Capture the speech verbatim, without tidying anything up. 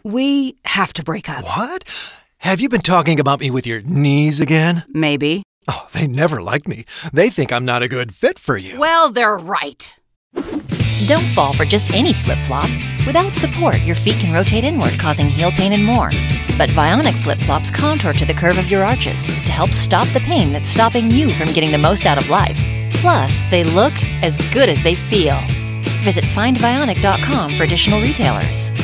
We have to break up. What? Have you been talking about me with your knees again? Maybe. Oh, they never liked me. They think I'm not a good fit for you. Well, they're right. Don't fall for just any flip-flop. Without support, your feet can rotate inward, causing heel pain and more. But Vionic flip-flops contour to the curve of your arches to help stop the pain that's stopping you from getting the most out of life. Plus, they look as good as they feel. Visit find vionic dot com for additional retailers.